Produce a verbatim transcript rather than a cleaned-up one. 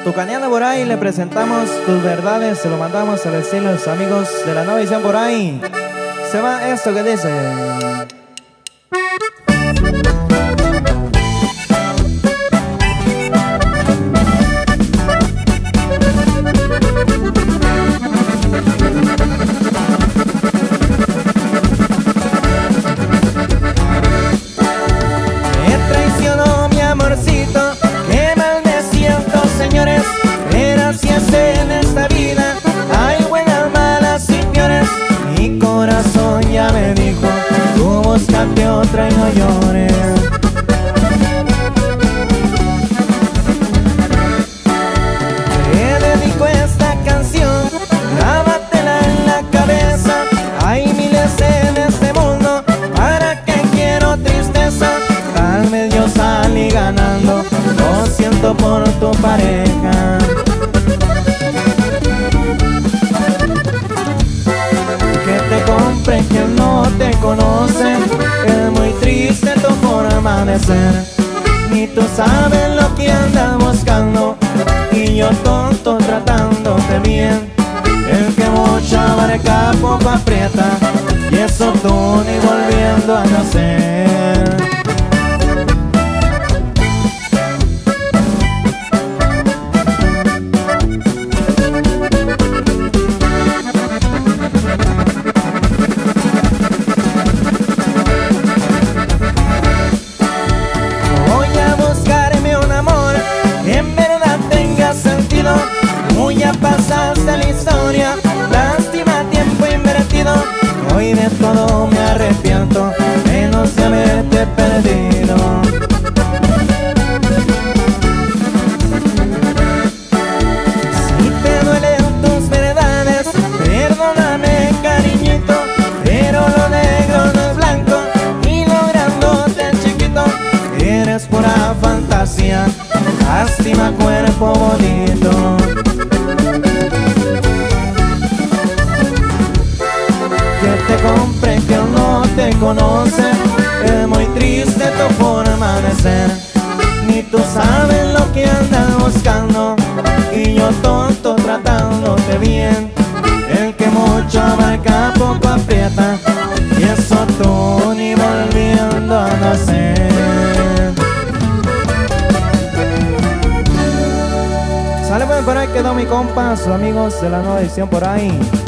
Tucaneando por ahí, le presentamos tus verdades, se lo mandamos al estilo de los amigos de la nueva edición por ahí. Se va esto que dice. Me traicionó mi amorcito, qué mal me siento, señores. Pero si es en esta vida hay buenas, malas y peores. Mi corazón ya me dijo, tú búscate otra y no llores. Te dedico esta canción, grábatela en la cabeza. Hay miles en este mundo, ¿para qué quiero tristeza? Tal vez yo salí ganando, lo siento por tu pareja. Que te compre quien no te conoce, es muy triste tu forma de ser. Ni tú sabes lo que andas buscando, y yo tonto tratándote bien. El que mucho abarca poco aprieta, y eso tú ni volviendo a nacer. Voy a buscarme un amor que en verdad tenga sentido. Tú ya pasaste la historia, lástima tiempo invertido. Hoy de todo me arrepiento, menos de haberte perdido. Si te duelen tus verdades, perdóname cariñito, pero lo negro no es blanco y lo grandote es chiquito. Eres pura fantasía, lástima cuerpo bonito. Que te compre que no te conoce, es muy triste tu forma de ser. Ni tú sabes lo que andas buscando, y yo tonto tratándote bien. El que mucho abarca poco aprieta, y eso tú ni volviendo a nacer. Sale pues, por ahí quedó mi compa, sus amigos de la nueva edición por ahí.